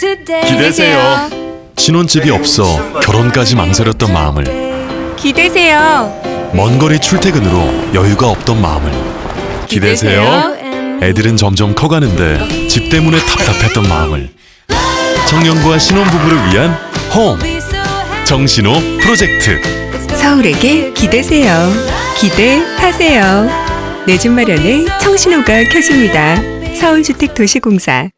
기대세요. 신혼집이 없어 결혼까지 망설였던 마음을, 기대세요. 먼 거리 출퇴근으로 여유가 없던 마음을 기대세요. 애들은 점점 커가는데 집 때문에 답답했던 마음을, 청년과 신혼부부를 위한 홈 정신호 프로젝트. 서울에게 기대세요. 기대하세요. 내 집 마련에 청신호가 켜집니다. 서울주택도시공사.